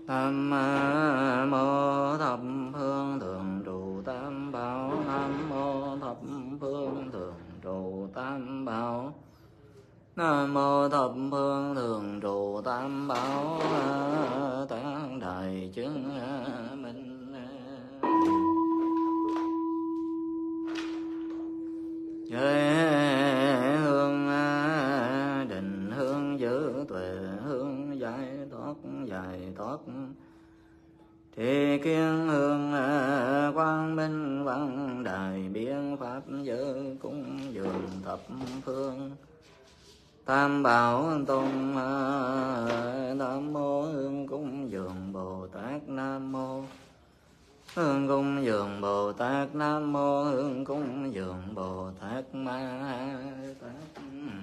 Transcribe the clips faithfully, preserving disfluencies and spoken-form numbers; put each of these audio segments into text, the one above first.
Nam mô thập phương thường trụ tam bảo. Nam mô thập phương thường trụ tam bảo. Nam mô thập phương thường trụ tam bảo. Tán đại chứng minh giới hương định hương giữ tuệ hương giải thoát giải thoát thì kiến hương quang minh văn đài biến pháp giới cúng dường thập phương tam bảo tùng. Nam mô hương cúng dường Bồ Tát. Nam mô hương cúng dường Bồ Tát. Nam mô hương cúng dường Bồ Tát Ma Tát.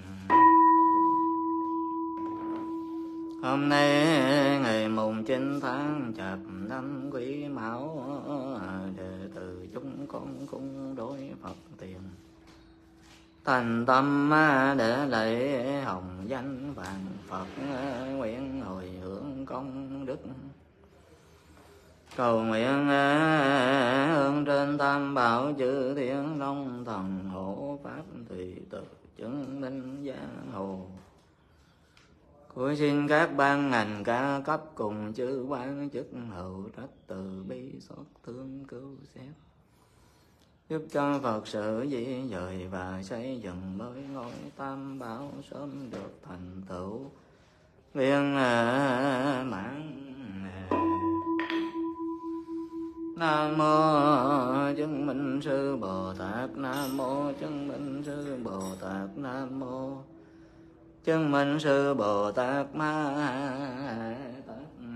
Hôm nay ngày mùng chín tháng Chạp năm Quý Mão, đệ tử chúng con cung đối Phật tiền thành tâm để lễ hồng danh vàng Phật, nguyện hồi hướng công đức, cầu nguyện hương trên tam bảo chư thiên long thần hộ pháp tùy tự chứng minh gia hộ. Cuối xin các ban ngành ca cấp cùng chư quan chức hậu trách từ bi xót thương cứu xét, giúp cho Phật sự di dời và xây dựng mới ngôi tam bảo sớm được thành tựu viên mãn. Nam mô chứng minh sư Bồ Tát. Nam mô chứng minh sư Bồ Tát. Nam mô chứng minh sư Bồ Tát Ma Tát.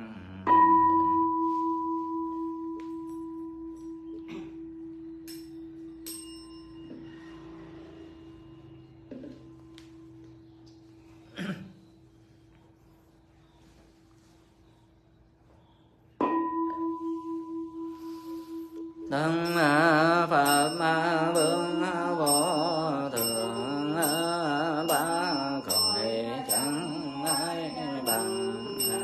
Đấng Phật Vương Vô Thượng, ba cõi chẳng ai bằng.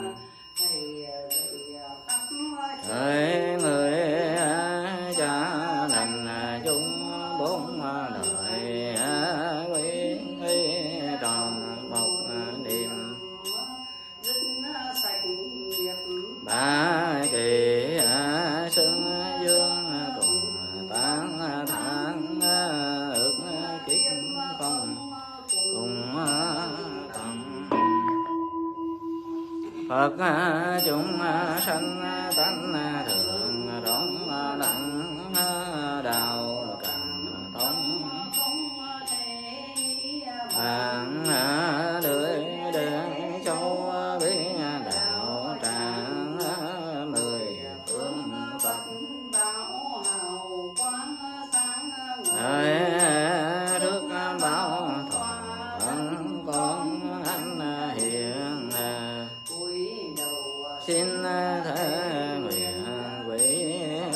Hỡi người cha lành chúng bốn đời quy tròn một niệm, ba kỳ xưng dương cùng tán thán ước kiếp không cùng tận. Phật chúng sanh tánh thường rộng lặng đạo càng thông, hàng lưỡi đến châu bí đạo tràng mười phương Phật. Hỡi trước báo thuận con anh hiện, xin thể nguyện quỷ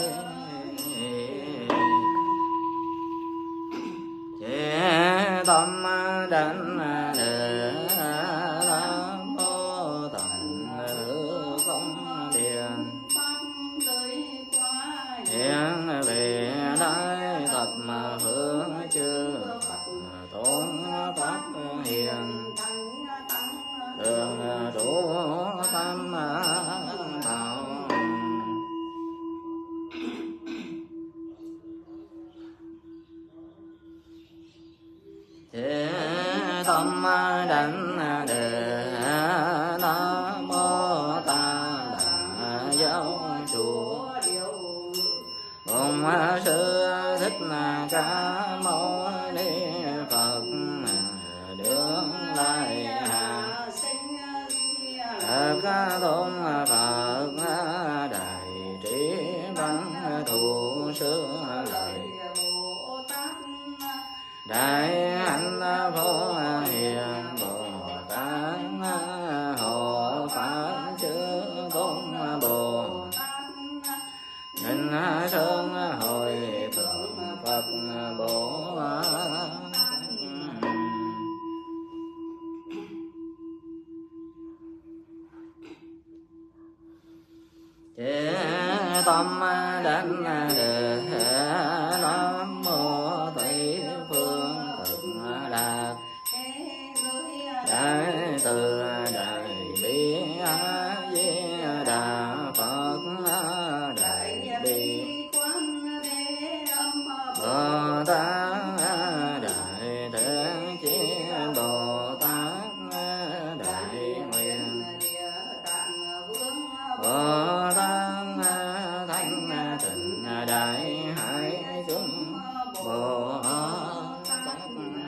chế tâm đánh đề Nam mô tận hư không điện hiện về đại thập phương chư Phật tôn pháp hiền đường trụ tam bảo. Thế tâm đảnh đề Nam mô Ta Đà Giáo Chủ cùng sư Thích Ca Mâu Ni Phật đương lai hạ. Ca tôn Phật đại trí văn thù xưa lời, đại hạnh vô hiền Bồ Tát hộ pháp chư tôn Bồ Ninh Sơn hồi thượng Phật Bồ chế tâm đảnh đề nam mô tây phương cực lạc đại từ đại bi a di đà phật đại bi bồ tát đại thế chí bồ tát đại nguyện bồ tát thanh tịnh đại hải chúng bồ tát.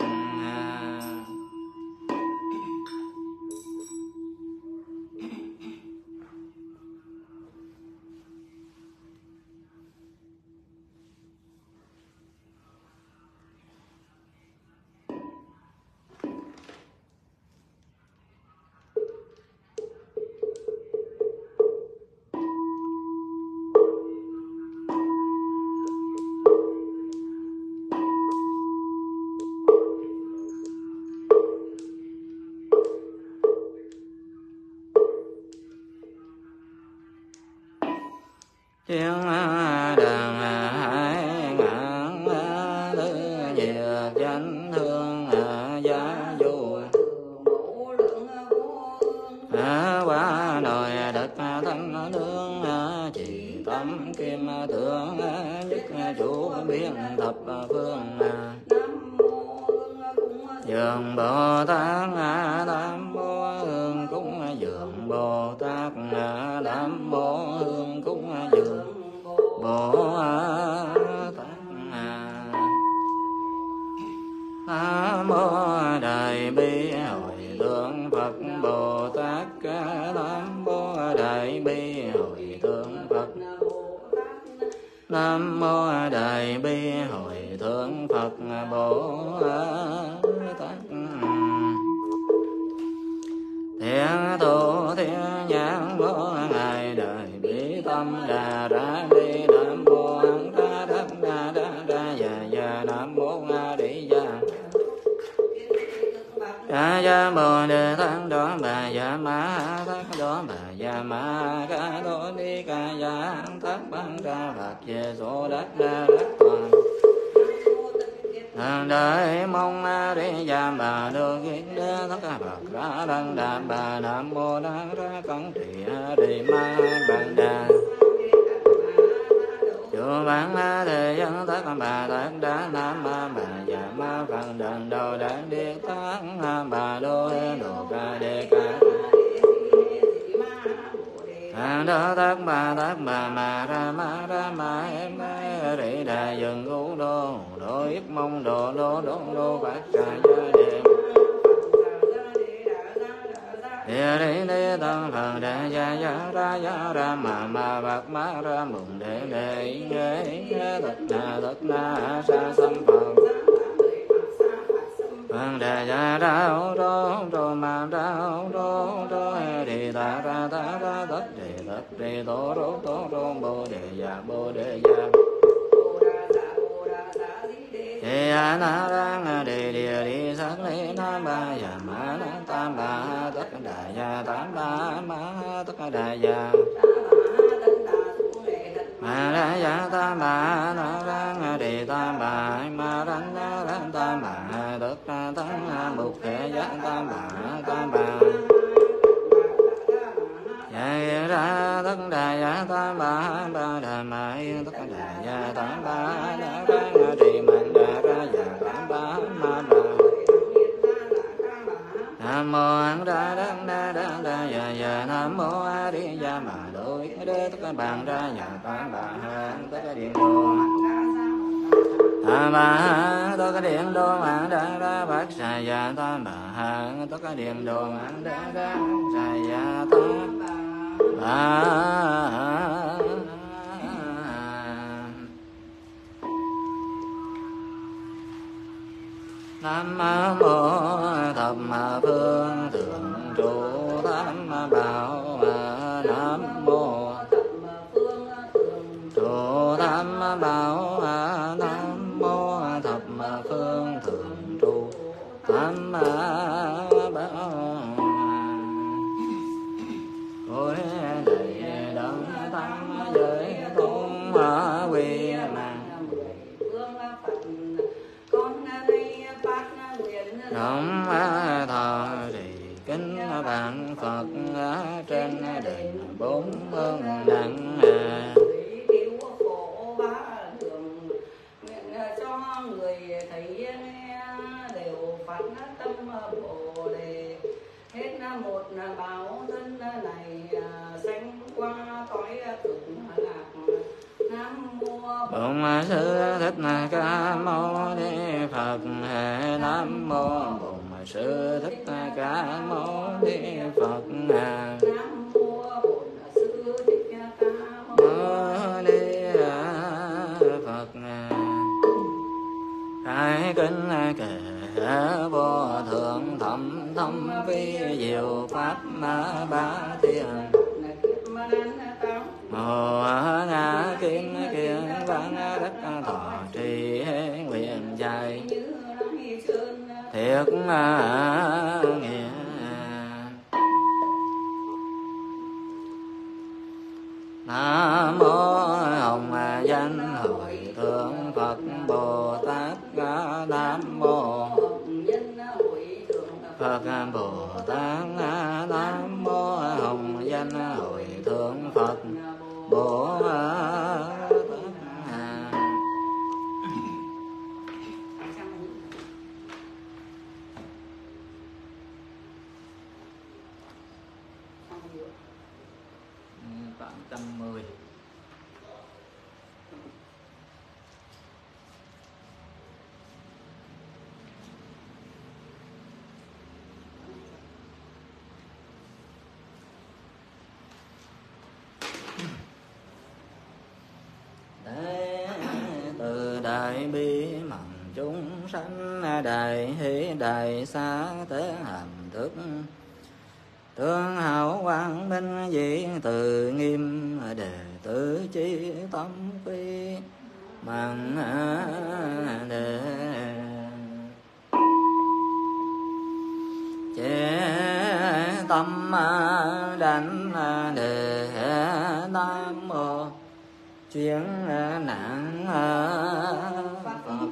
Tiếng đàn hải ngạn tứ nhiệt danh hương giá du qua đồi đất thanh lương chỉ tâm kim tướng nhất chủ biến thập phương dường Bồ Tát Nam mô hương cúng dường Bồ Tát Nam mô hương cúng dường Bồ Tát. Nam mô đại bi hội thượng Phật Bồ Tát. Nam mô đại bi hội thượng Phật. Nam mô đại bi hội thượng Phật Bồ Tát. Thiên thủ thiên nhãn vô ngài đời bi tâm đà ra đi. Nam mô ăn ra đắc đa đa đa già già. Nam mô a di đà đa gia bồ đề tát đó bà già ma tát đó bà già ma ca đó đi ca gia tát ban ra bạc về số đắc đa đắc toàn. Thằng đại mong a di đà bà được kiết đế tất cả bạc ra đăng đà bà. Nam mô đăng ra cẩn trì a di ma bàn đà chùa bản a đề dân tất cả bà tát đá nam ma bà già ma phần đền đầu đáng đi tát bà đô đồ ca đề ca hàng đó tát bà tát bà mà ra ma ra ma em rị đà dừng ngũ đô đô ít mong đồ đô đô đô bát trà gia đề địa đi đi tăng phần đề gia gia ra gia ra mà mà bạc má ra mừng đề đề nghế tất na tất na sa sam phần phần đề gia ra ô đô đô mà ra ô đô đô đi ta ra ta ra tất đề tất đề tô đô tô đô bồ đề gia bồ đề gia đề a na ra đề địa đi sắc lý na ba già ma na tam ba tất đại gia tam ba ma tất đại gia ma ra gia tam ba na ra đề tam ba ma ra na ra tam ba tất tăng mục thể gia tam ba tam ba gia ra tất đại gia tam ba ba đà ma tất đại gia tam ba na ra đề man đà ra gia tam ba ma đà. Nam mô An Đa Đăng Đa Đăng Đa Già Già. Nam mô A Di Đà mà đối đế tất cả bàn ra nhà tam bà tất cả điện đồ tam bà tất cả điện đồ mạng đa ra bát xà già tam bà tất cả điện đồ mạng đa ra xà già tam bà. Nam mô thập phương thượng trụ tam bảo. Nam mô trụ tam bảo. Nam mô thập phương thượng trụ tam bảo. Cối lạy đấng tăng trên đền bốn phương đặng cứu khổ ba đường, nguyện cho người thấy nghe đều phát tâm bồ đề, hết một báo thân này sanh qua cõi cực lạc. Nam mô Bổn Sư Thích Ca Mâu Ni Phật. Nam mô Bổn Sư Thích Ca Mâu Ni Phật. Nam mô Bổn Sư Thích Ca Mâu Ni Phật. Khai kinh kệ vô thượng thâm thâm vi diệu pháp ma ba thiên. Mô ngã kiến kiến vãng đất thọ trì nguyện dài thiệt nghĩa. Nam mô Hồng Danh Hội Thượng Phật Bồ Tát. Nam mô Phật Bồ Tát. Nam mô Hồng Danh Hội Thượng Phật Bồ Tát. tám trăm mười. Từ đại bi mầm chúng sanh, đại hỷ đại xá tế hàm thức, tương hảo quang minh dĩ từ nghiêm, đệ tử chi tâm phi mặn đề. Chế tâm đảnh đề nam mô chuyên nạn Phật.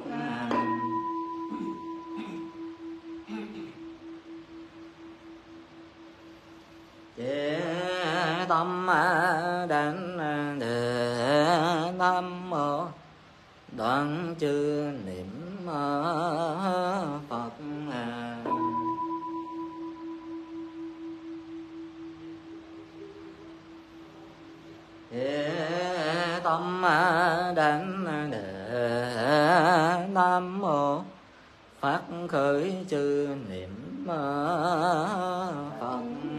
Chế tâm đảnh đề nam mô đoạn chư niệm Phật. Chế tâm đảnh đề nam mô phát khởi chư niệm Phật.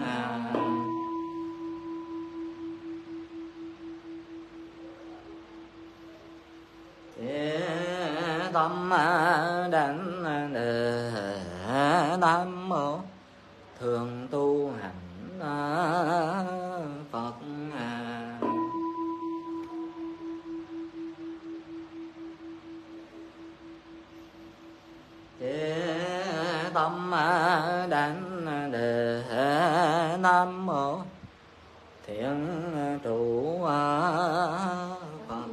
Chế tâm đảnh đề nam mô thường tu hành Phật. Chế tâm đảnh đề nam mô thiện trụ Phật.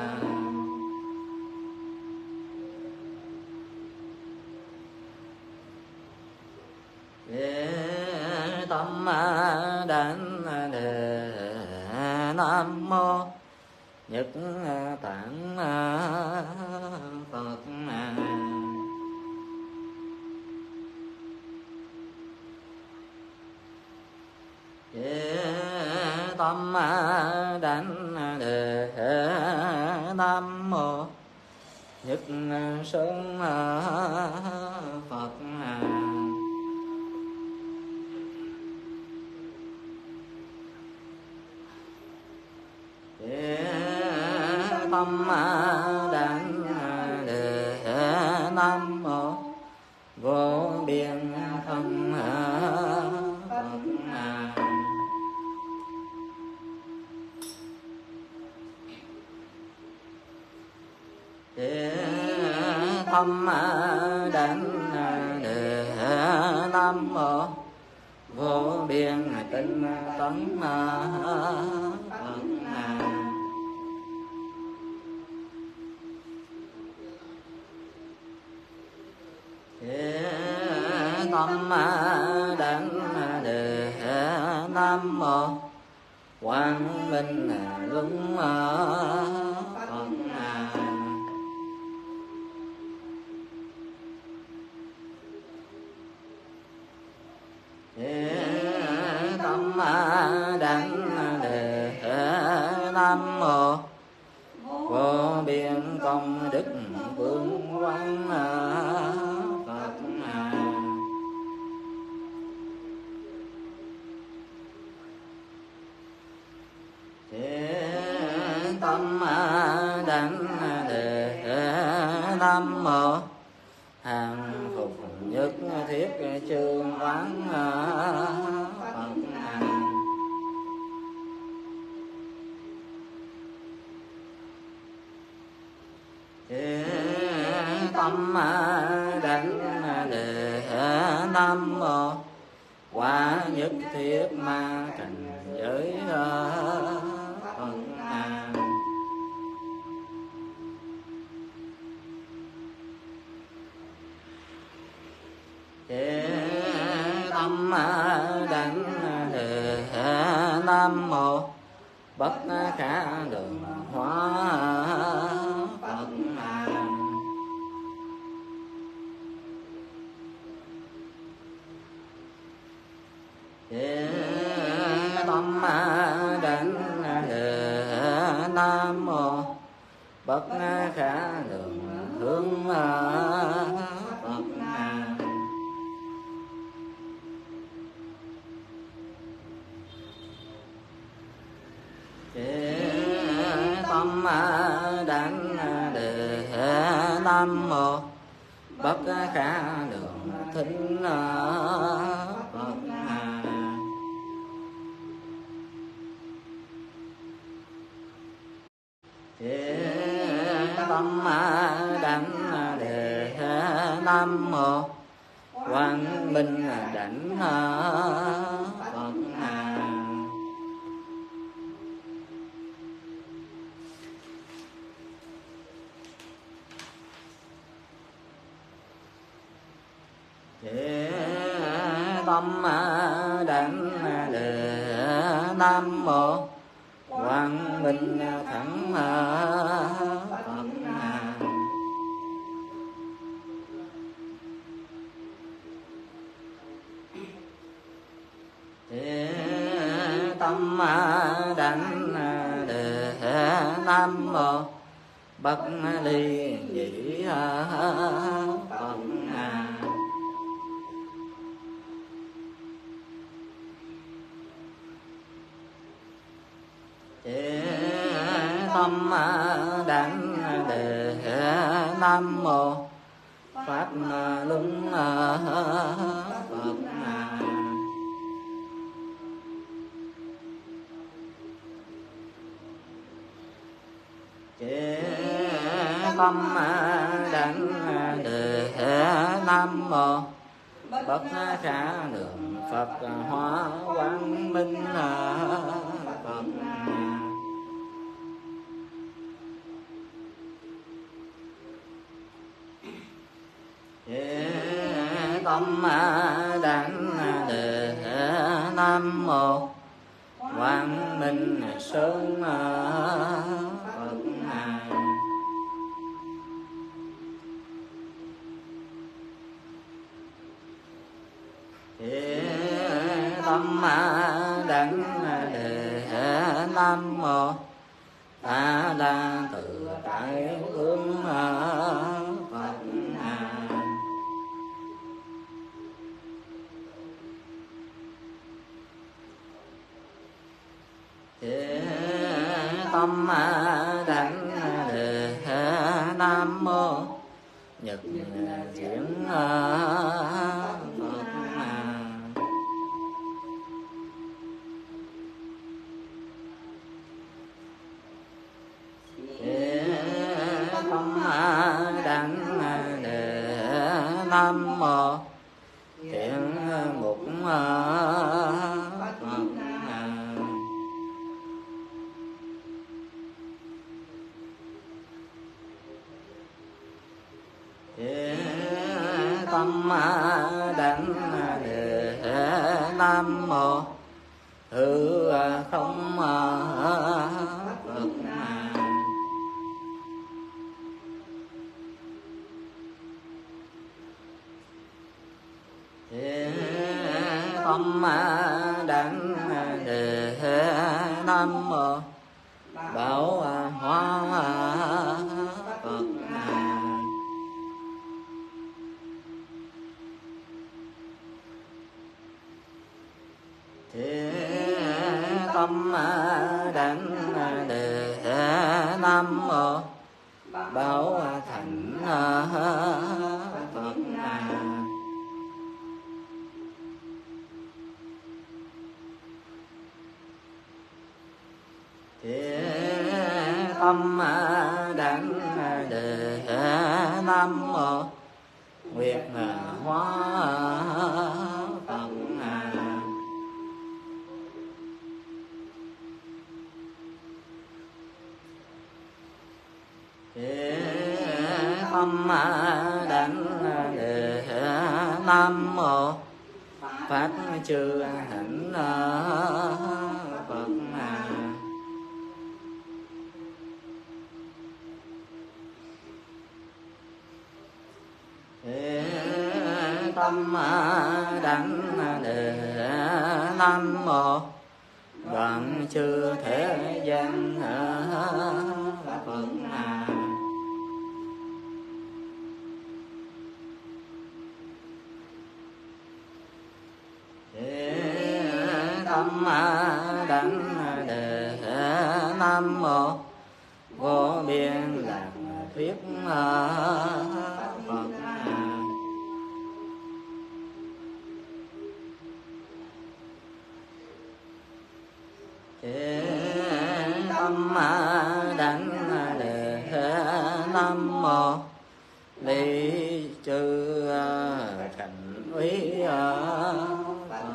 Chế tâm đảnh đề nam mô nhất tạng Phật. Chế tâm đảnh đề nam mô nhất sơn Phật. Chế tâm đảnh đề nam mô vô biên thân Phật. Chế tâm đảnh đề nam mô vô biên tinh tấn Phật. Chế tâm đảnh đề nam nam mô quang minh luân Phật. Tâm đảnh đề nam mô vô biên công đức vương quang Phật. Tâm đảnh đề nam mô hàng phục nhất thiết chương quán Phật. Tâm đảnh đề nam mô quả nhất thiết ma cảnh giới Phật. Tâm đảnh đề nam mô bất khả đường hóa Phật. Tâm đảnh đề nam mô bất khả đường hướng Phật. Tâm đảnh đề nam mô bất khả đường thính Phật. Tâm đảnh đề nam mô quang minh đảnh Phật. Tâm đảnh đề nam mô quang minh thắng Phật. Tâm đảnh đề nam mô bất ly nhĩ Phật. Tâm đảnh đề nam mô pháp luân Phật. Tâm đảnh đề nam mô bất khả lượng Phật hóa quang minh Phật. Tâm đảnh đề nam mô quang minh sơn Phật. Tâm đảnh đề nam mô ta la tự tại hướng Phật. Tâm đảnh đề nam mô nhật diễn Phật. Tâm đảnh đề nam mô thiện mục Phật. Tâm đảnh đề nam mô hư không Phật. Thế tâm đảnh đề nam mô bảo hóa Phật. Thế tâm đảnh đề nam mô bảo thành Phật. Thế tâm đảnh đề nam mô nguyệt hóa Phật. Thế tâm đảnh đề nam mô phát chư hạnh Phật. Thế tâm đảnh đề nam mô đoạn chư thế gian Phật. Thế tâm đảnh đề nam mô vô biên lạc thuyết Phật. Thế tâm đảnh đề nam mô ly chư cảnh úy Phật.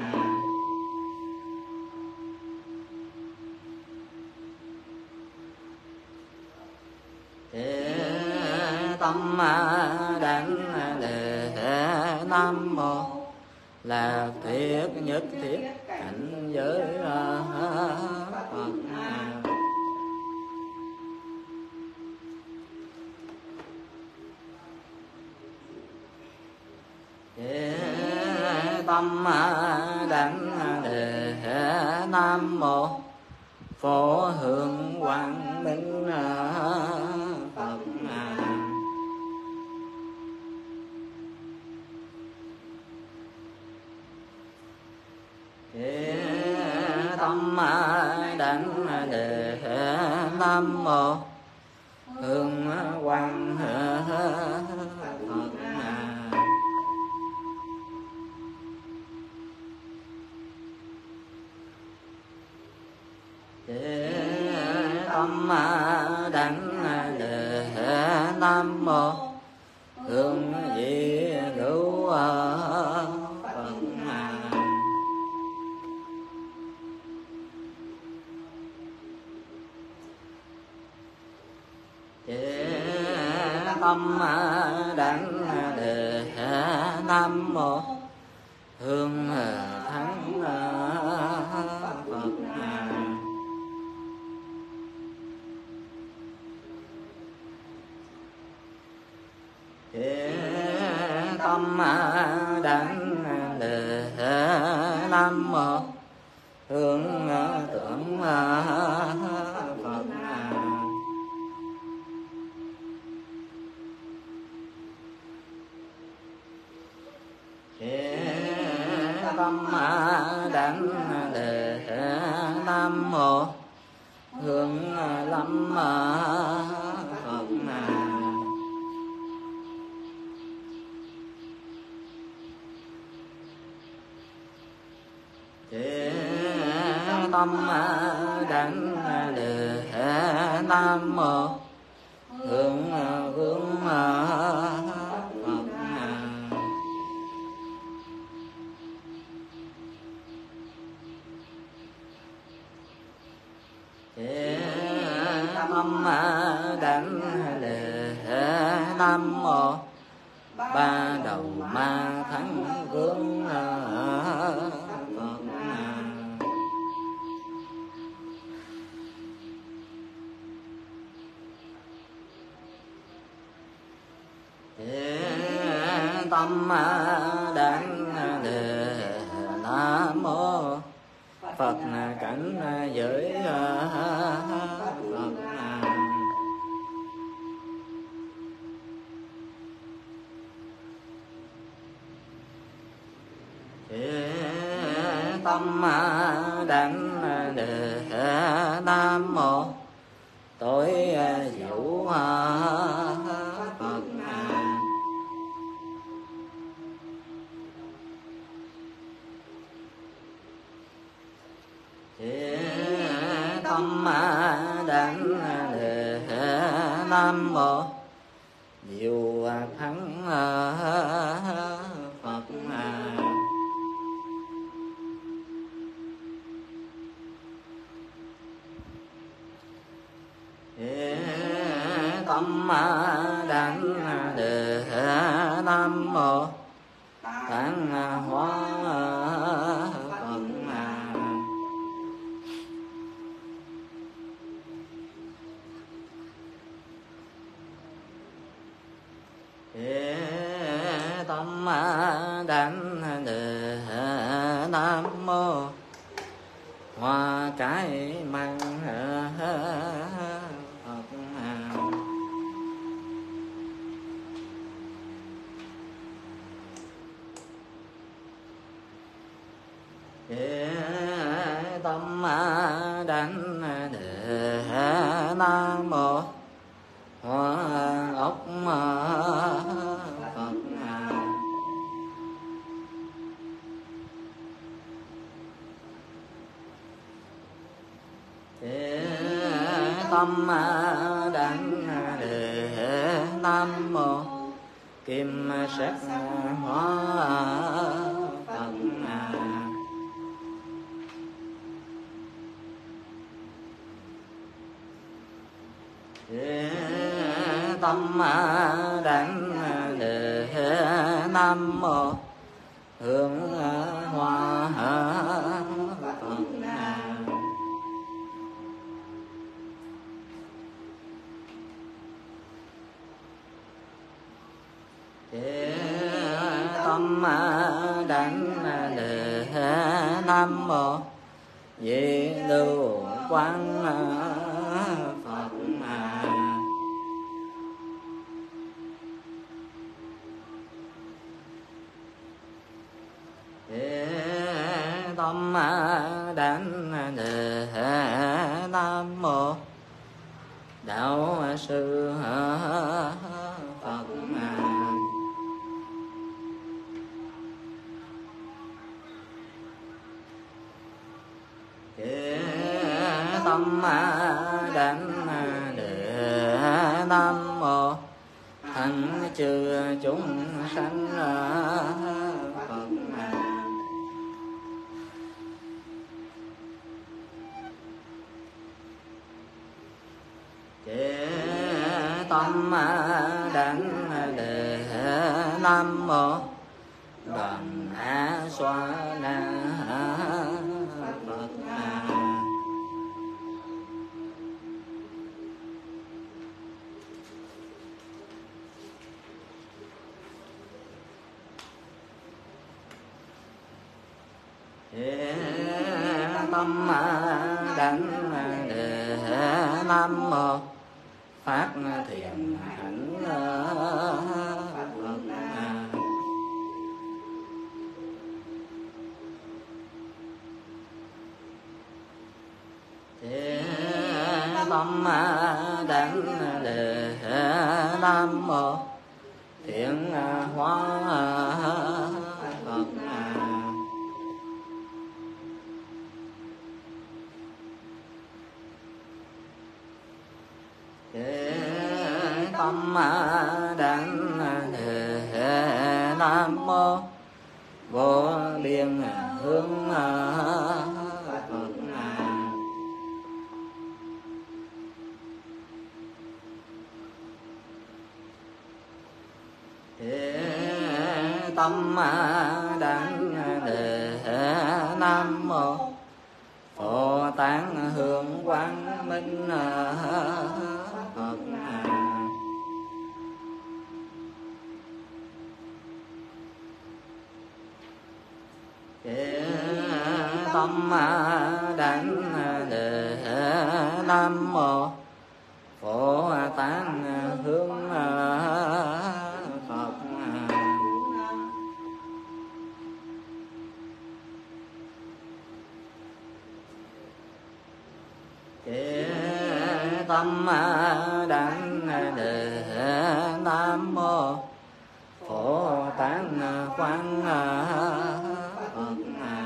Thế tâm đảnh đề nam mô là thiết nhất thiết cảnh giới Phật. Thế tâm đảnh đề nam mô phổ hương quang minh Phật. Thế tâm đảnh đề nam mô hương quang Phật. Thế tâm đảnh đề nam mô hương vị hữu Phật. Thế tâm đảnh đề nam mô hương thắng Phật. Thế tâm đảnh đề nam mô hương tưởng Phật. Thế tâm đảnh đề nam mô hương lâm Phật. Thế tâm đảnh đề nam mô hương hướng Phật. Thế tâm đảnh đề nam mô ba đầu ma thắng hướng Phật. tâm đảnh đề nam mô Phật cảnh giới Phật. Tâm đảnh đề nam mô tối diệu Phật. Tâm đảnh đề nam mô diệu thắng Phật. Tâm đảnh đề nam mô tạng hóa Phật. Tâm đảnh đề nam mô hoa cái mang tâm đảnh đề nam mô hoa ốc Phật. Tâm đảnh đề nam mô kim sắc hóa Phật. Tâm đảnh đề nam mô hương hoa Phật. Tâm đảnh đề nam mô di lưu quang Phật. Tâm đảnh đề nam mô đạo sư Phật. Tâm đảnh đề nam mô thánh chư chúng sanh Phật. Tâm đảnh đề nam mô đoàn a xoa na Phật. Tâm đảnh đề nam mô phát thiện hạnh Phật. Tâm đảnh đề nam mô thiện hóa Phật. Tâm đảnh đề nam mô vô biên hướng Phật. Tâm đảnh đề nam mô Phổ Tán Hương Quang Minh Phật. tâm đảnh lễ nam mô Phổ Tán hướng Phật. Chế tâm đảnh lễ nam mô Phổ Tán Quán Phật.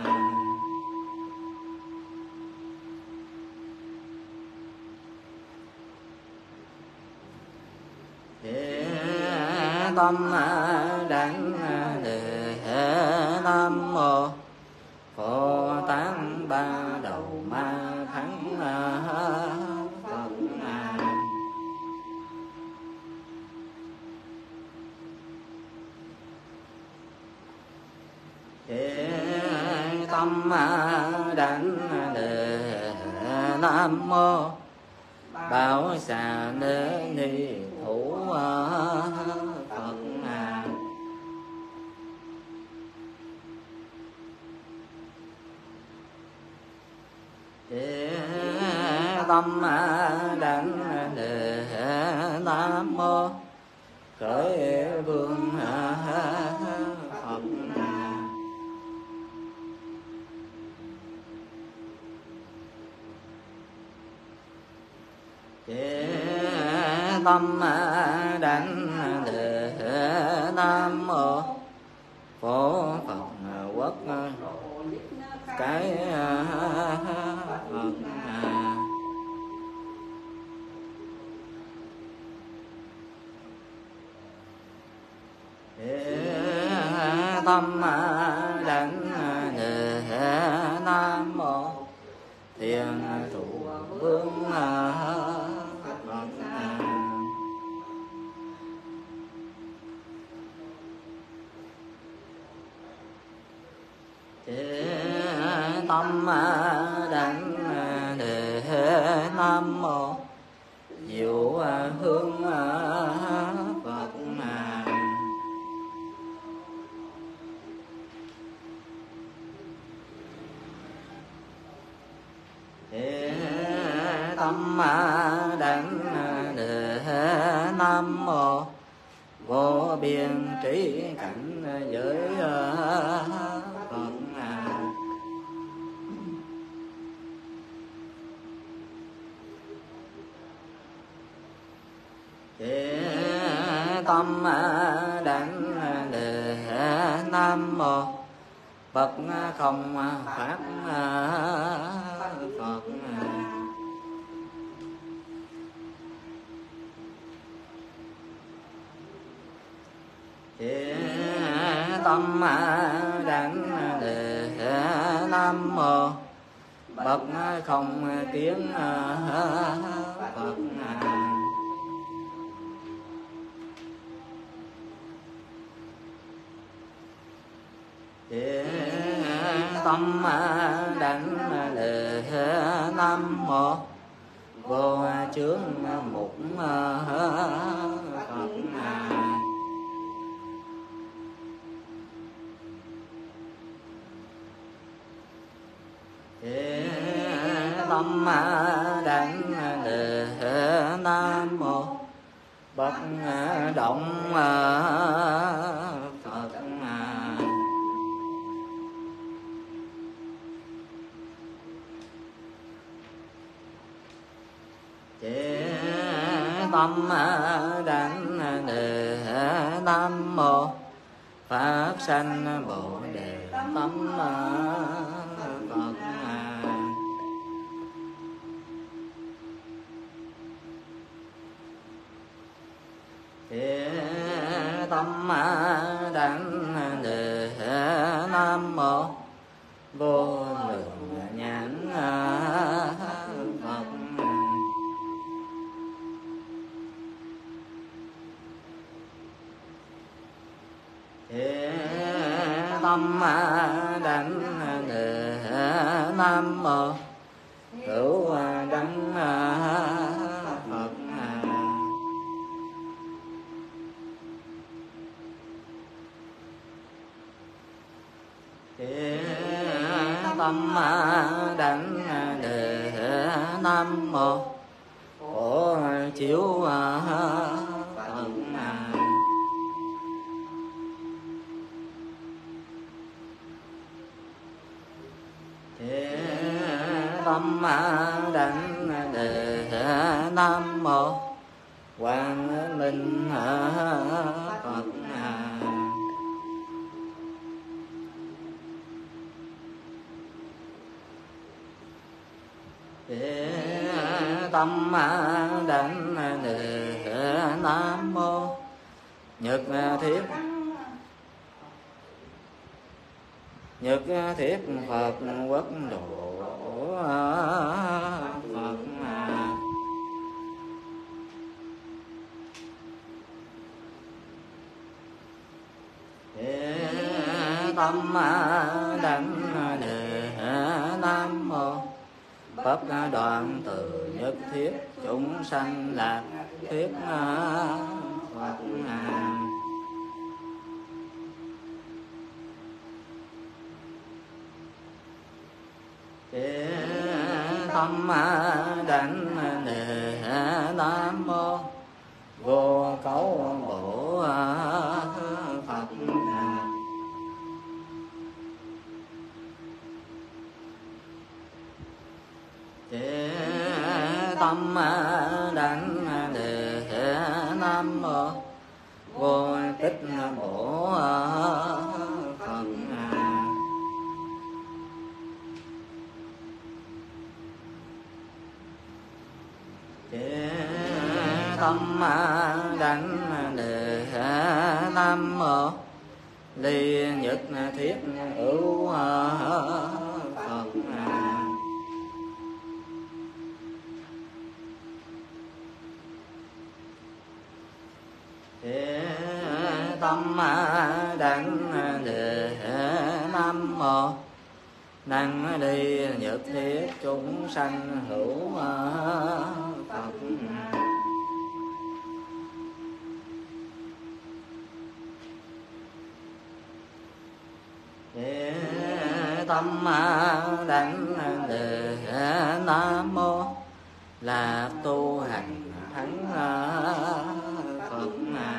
Chế tâm đảnh lễ nam mô Phổ Tán Ba Đầu Ma Thắng Phật. Chế tâm đảnh lễ nam mô Bảo Xà Nê Ni Thủ Phật. Chế tâm đảnh lễ nam mô Khởi Vương Phật. Chế tâm đảnh lễ nam mô Phổ Phật Quốc cái Phật. Chế tâm đảnh lễ nam mô Thiên Trụ Vương Phật. Chế tâm đảnh lễ nam mô Diệu Hương Phật. Chế tâm đảnh lễ nam mô Vô Biên Trí Cảnh Giới Phật. Chế tâm đảnh lễ nam mô Phật Không Pháp Phật. Chế tâm đảnh lễ nam mô Phật Không Kiến Phật. Chế tâm đảnh lễ nam mô Vô Chướng Mục Phật. Chế tâm đảnh lễ nam mô Bất Động Phật. Chế tâm đảnh lễ nam mô Pháp Sanh Bồ Đề Tâm Phật. Chế tâm đảnh lễ nam mô Vô Lượng Nhãn Phật. Chế tâm đảnh lễ nam mô Cửu Đăng Phật. Chế tâm tâm đảnh đề nam mô Phổ chiếu Phật. Thế tâm đảnh đề nam mô Quang Minh Phật. Thế tâm đảnh đề nam mô Nhật thiết Nhật thiết Phật quốc độ Phật. Thế tâm đảnh đề nam mô Pháp đoạn từ nhất thiết chúng sanh lạc thiết Phật. Thế tâm đảnh đề nam mô Vô cấu bổ Phật. Thế tâm đảnh đề nam mô Vô tích bổ Phật. Thế tâm đảnh đề nam mô Ly nhất thiết ưu Phật. Thế tâm đảnh đề nam mô Năng đi nhất thiết chúng sanh hữu Phật. Thế tâm đảnh đề nam mô Là tu hành thắng Phật.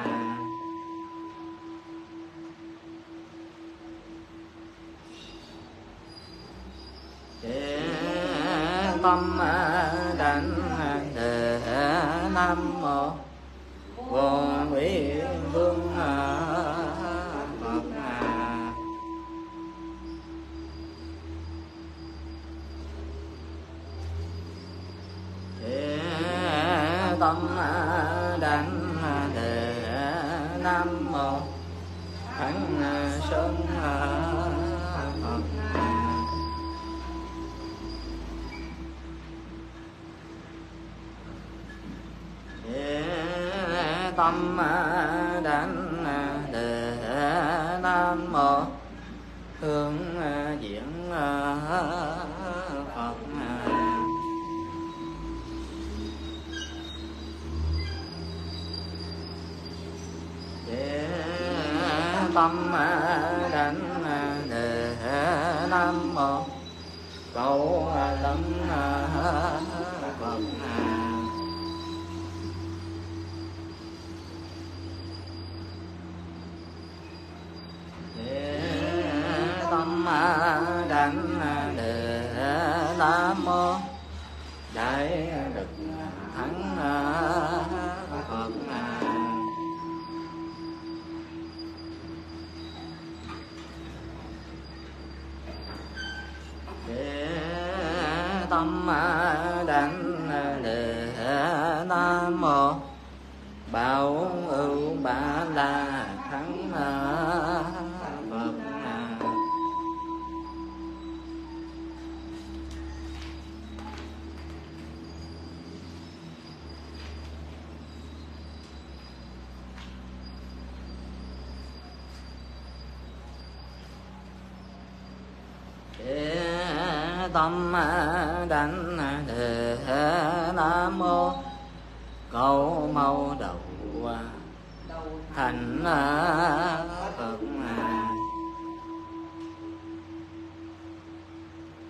Thế tâm đảnh đề nam mô Vô quý vương Phật. Thế tâm đảnh đề nam mô Thắng sơn Phật. Thế tâm đảnh đề nam mô Hướng diễn Phật. Thế tâm đảnh đề nam mô Cầu lâm Phật. Thế tâm đảnh đề nam mô Đại đức thắng Phật. Thế tâm đảnh đề nam mô Bảo ưu bá la thắng Phật. Thế tâm đảnh đề nam mô Cầu mau đầu thành Phật.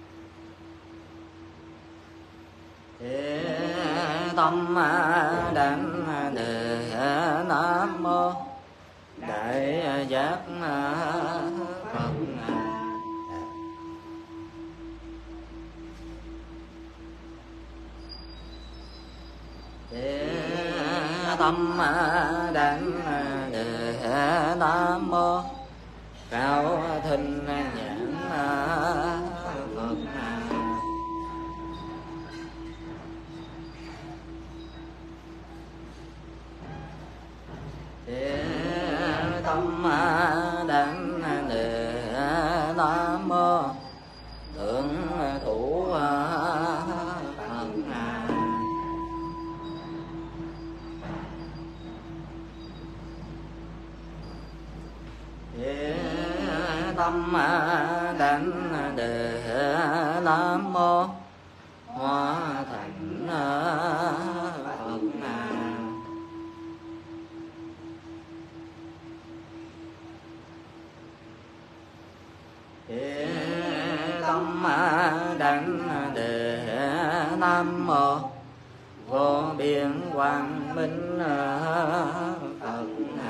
tâm đảnh đề nam mô đại giác Phật. Tâm đảnh đề nam mô cao thinh nhãn Phật. Tâm đảnh đề nam mô thượng thủ Phật. Tâm đảnh đề nam mô hoa thành Phật. Tâm đảnh đề nam mô vô biên quang minh Phật.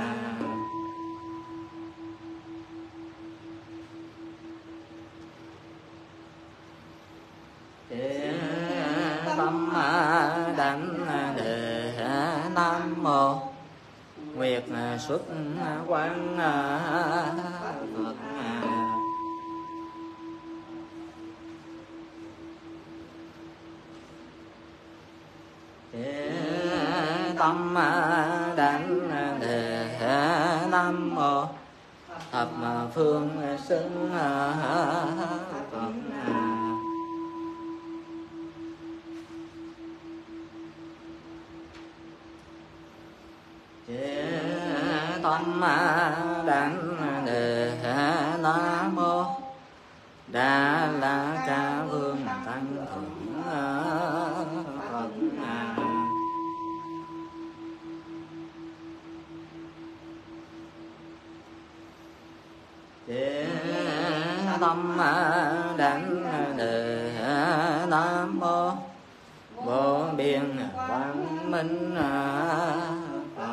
Tâm đảnh đề nam mô nguyệt xuất quang Phật. Tâm đảnh đề nam mô thập phương xưng Phật. Tâm đảnh đề nam mô đa la ca vương tăng thượng Phật. Tâm đảnh đề nam mô vô biên quang minh Phật.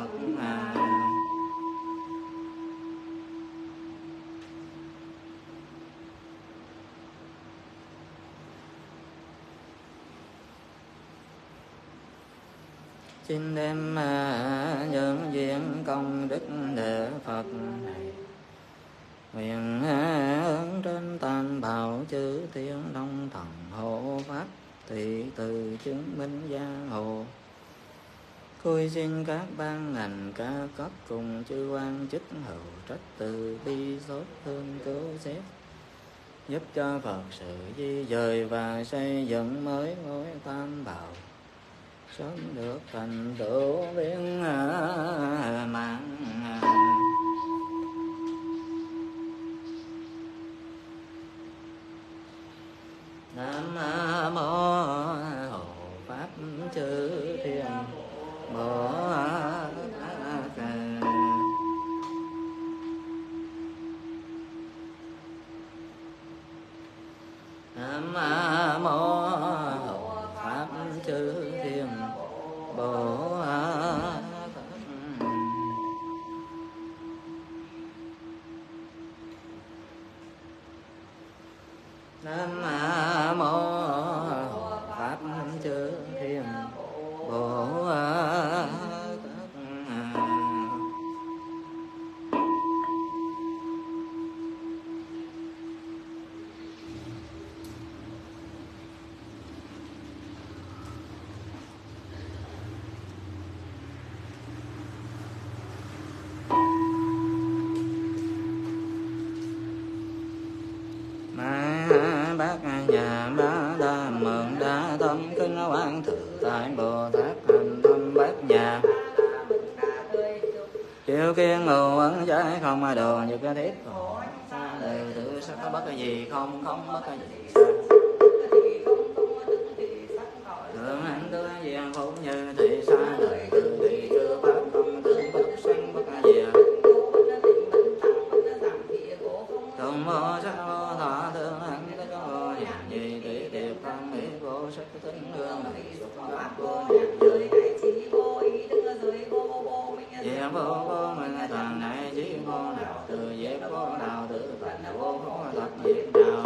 Xin đem nhân duyên công đức để Phật này nguyện ứng trên tam bảo chư thiên long thần hộ pháp tùy từ chứng minh gia hộ. Côi xin các ban ngành ca cấp cùng chư quan chức hậu trách từ bi xót thương cứu xét, giúp cho Phật sự di dời và xây dựng mới ngôi tam bảo sớm được thành tựu viên mãn. Nam mô hộ pháp chư thiên Bồ Tát. Nam mô hộ pháp chư thiên Bồ Tát. Nam mô hộ pháp chư thiên Bồ Tát. Bác nhà bá đa mượn đa tâm kinh quán thử tại Bồ Tát thành tâm bát nhà chiếu kiên ngụ ấn giải không ai đồ như cái thiết khổ xa đời tự sắc có bất cái gì không không bất cái gì thượng hạnh tương diện phúc như thị xa đời tự thị chưa pháp không tương bất sanh bất cái gì tùng mô sắc mô thọ tương hạnh tất có gì tỷ tiệp tham mỹ vô sắc tính hương vị xúc pháp vô nhạc giới đại trí vô ý thức giới vô vô minh diệp vô vô minh thần đại trí vô đạo từ diệp vô đạo tự tận vô vô thật diệp đạo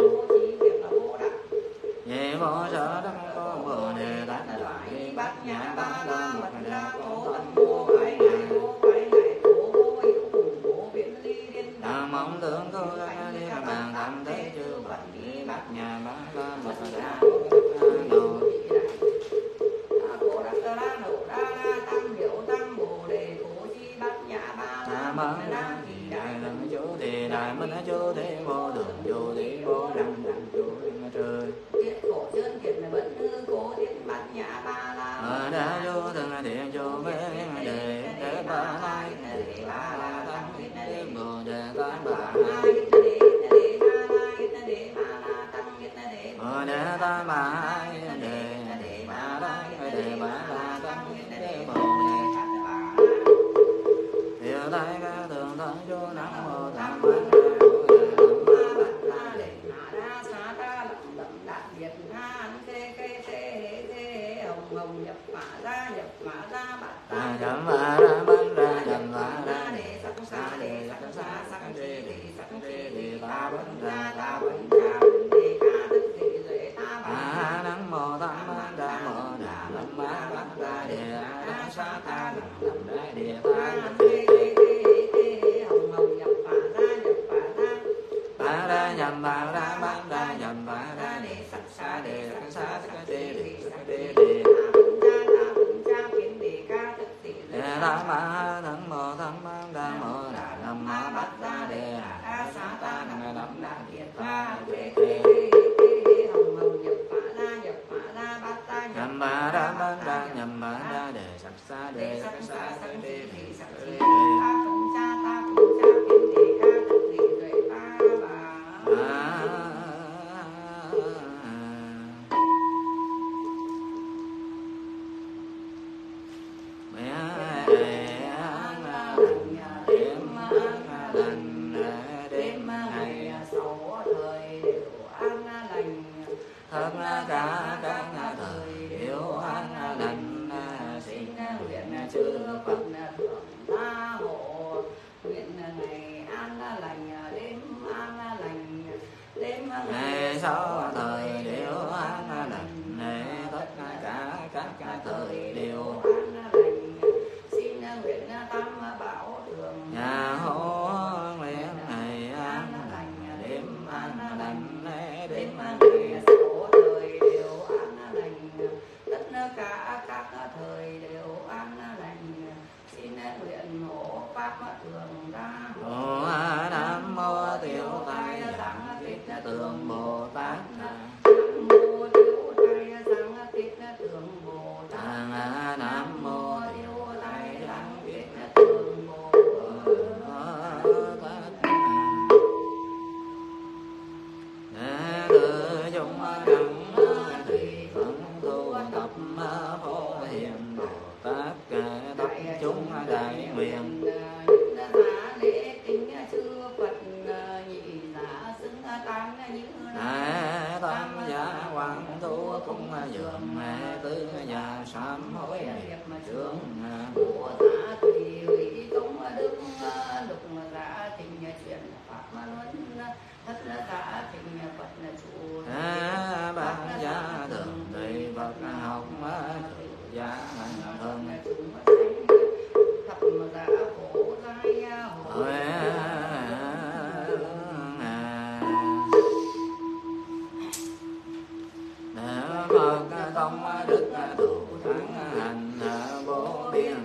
diệp vô sở đắc vô bồ đề tát đại bát nhã ba la mật đa cố tâm vô phải ngài vô phải ngài cố vô hữu cùng vô biến ly điên đà mong tướng cô ra đi bàn tâm thế chư phật đi bát nhã ba la mật đa cố đồ cố đắc đa nổ đa la tăng hiệu tăng bồ đề cố chi bát nhã ba la mật đa thì đại lần chú thì đại minh chú thế vô đường chú thế vô đăng đăng chú trời tiết khổ chân kiệt là vẫn hư cố tiết bát nhã ba la ở đa vô thường thiện chú mê đề thế ba lai đề ba la tăng thế bồ đề tam ba bồ đề tam ba đề ba la đề ba la tăng thế bồ đề hiệu đại ca thường thân chú nam mô tam ba hồng nhập mã ra nhập mã ra bát ta nhập mã ra bát ra nhập mã ra đề sắc xa đề sắc xa sắc đề đề sắc đề đề ta ta bấn bấn ra ra ta ta bấn bấn ra bấn đề ca tức đề duệ ta bấn a nam mô tam ma đa mô đà nam ma bát ra đề a sa ta nam nam đa đề ta đề đề đề đề hồng hồng nhập mã ra nhập mã ra ba ra nhập mã ra bát ra nhập mã ra đề sắc sa đề sắc sa sắc đề đề sắc đề đề ta ma nam mô tam ma đa mô đà nam ma bát ra đề a sa ta nam nam đa đề ta đề đề hồng hồng nhập mã ra nhập mã ra bát ra nhập mã ra bát ra nhập mã ra đề sắc sa đề sắc sa sắc đề đề sắc đề ta phấn cha ta phấn cha kiến đề ca tức đề duệ ta bà tất cả các thời điều an lành xin nguyện chư Phật thượng tha hộ nguyện ngày an lành đêm an lành đêm ngày sau thời điều an lành này tất cả các thời điều an lành xin nguyện tam bảo thường nhà hộ nguyện ngày an lành đêm an lành này đêm an ngày sáu thời đều an lành tất cả các thời đều an lành xin nguyện hộ pháp thường ra hộ nam mô tiêu tai đẳng tích tường bồ tát nam mô tiêu tai đẳng tích tường bồ tát nam mô tiêu tai đẳng tích tường bồ tát tự chúng đẳng thủy phận tu tập phổ hiền bồ tát tập chúng đại nguyện lễ kính chư Phật nhị giả xứng tán những đại tam gia hoàng tu cung dường tứ gia sám hối nghiệp trưởng của ta tùy hủy công đức lục giả tình chuyển pháp luân thất giả tình Phật chủ bát gia thường tùy Phật học tự gia thân thập giả khổ giai hộ Phật công đức thù thắng hành vô biên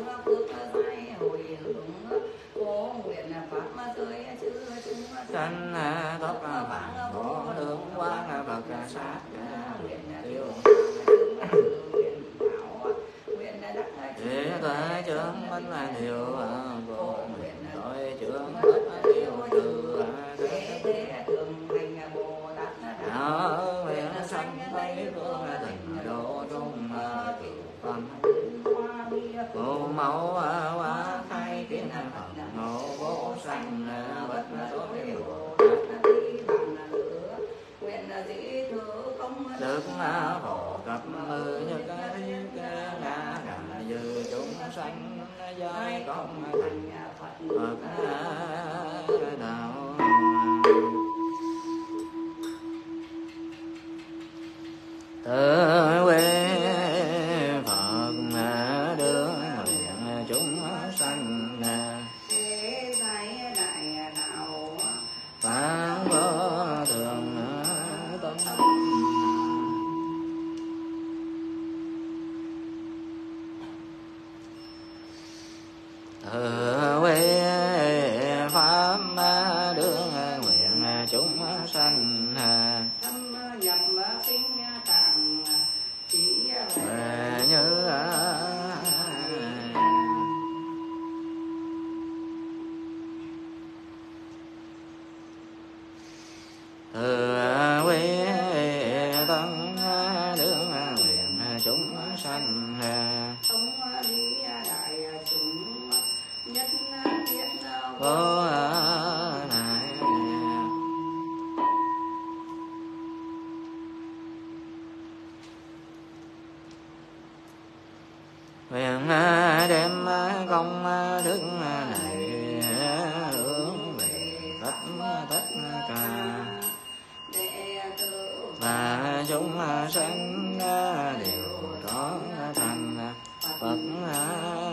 sanh tất vạn vô lượng quán Phật sát tiêu thế tuệ trưởng minh là điều vô nguyện tội trưởng tất tiêu trừ thế thế thường hành Bồ Tát đạo nguyện sanh tây phương tình độ trung cửu phẩm vô mẫu hóa khai kiến Phật ngộ vô sanh bất tối Bồ Tát nguyện dĩ thừa công đức phổ cập ư như cái thiết ngã đà dư chúng sanh giai công thành Phật đạo. Tự quy Phật đương nguyện chúng sanh phán vô thường tâm. Tự quy pháp đương nguyện chúng sanh nhập kinh tạng chỉ như Thừa quy tân đương nguyện chúng sanh ông lý đại chúng nhất thiết vô này. Nguyện đem công đức này hướng về tất tất cả và chúng sanh đều có thành Phật